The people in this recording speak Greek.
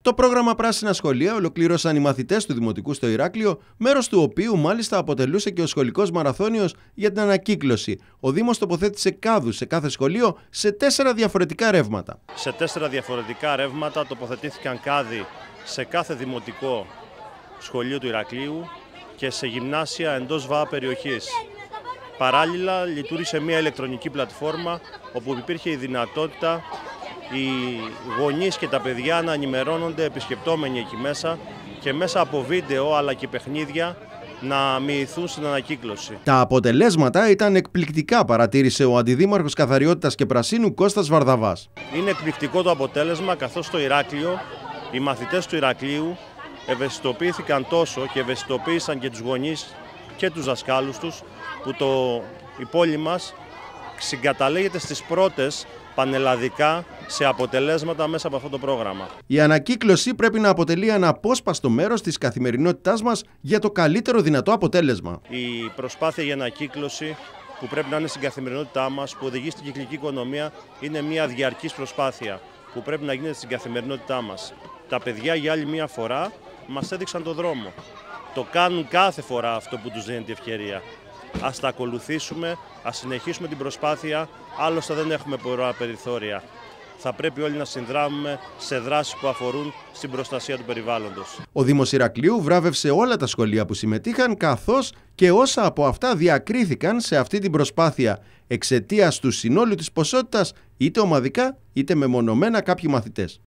Το πρόγραμμα Πράσινα Σχολεία ολοκλήρωσαν οι μαθητές του Δημοτικού στο Ηράκλειο, μέρος του οποίου μάλιστα αποτελούσε και ο σχολικός μαραθώνιος για την ανακύκλωση. Ο Δήμος τοποθέτησε κάδους σε κάθε σχολείο σε 4 διαφορετικά ρεύματα. Σε 4 διαφορετικά ρεύματα τοποθετήθηκαν κάδοι σε κάθε δημοτικό σχολείο του Ηρακλείου και σε γυμνάσια εντός ΒΑΑ περιοχής. Παράλληλα λειτουργήσε μια ηλεκτρονική πλατφόρμα όπου υπήρχε η δυνατότητα οι γονείς και τα παιδιά να ενημερώνονται επισκεπτόμενοι εκεί μέσα και μέσα από βίντεο αλλά και παιχνίδια να μοιηθούν στην ανακύκλωση. Τα αποτελέσματα ήταν εκπληκτικά, παρατήρησε ο Αντιδήμαρχος Καθαριότητας και Πρασίνου Κώστας Βαρδαβάς. Είναι εκπληκτικό το αποτέλεσμα, καθώς στο Ηράκλειο οι μαθητές του Ηρακλείου ευαισθητοποιήθηκαν τόσο και ευαισθητοποίησαν και τους γονείς και τους δασκάλους τους που η πόλη μας συγκαταλέγεται στις πρώτες πανελλαδικά σε αποτελέσματα μέσα από αυτό το πρόγραμμα. Η ανακύκλωση πρέπει να αποτελεί ένα απόσπαστο μέρος της καθημερινότητάς μας για το καλύτερο δυνατό αποτέλεσμα. Η προσπάθεια για ανακύκλωση που πρέπει να είναι στην καθημερινότητά μας, που οδηγεί στην κυκλική οικονομία, είναι μια διαρκής προσπάθεια που πρέπει να γίνεται στην καθημερινότητά μας. Τα παιδιά για άλλη μια φορά μας έδειξαν το δρόμο. Το κάνουν κάθε φορά αυτό που τους δίνεται ευκαιρία. Ας τα ακολουθήσουμε, ας συνεχίσουμε την προσπάθεια, άλλωστε δεν έχουμε πολλά περιθώρια. Θα πρέπει όλοι να συνδράμουμε σε δράσεις που αφορούν στην προστασία του περιβάλλοντος. Ο Δήμος Ηρακλείου βράβευσε όλα τα σχολεία που συμμετείχαν, καθώς και όσα από αυτά διακρίθηκαν σε αυτή την προσπάθεια εξαιτίας του συνόλου της ποσότητας, είτε ομαδικά είτε μεμονωμένα κάποιοι μαθητές.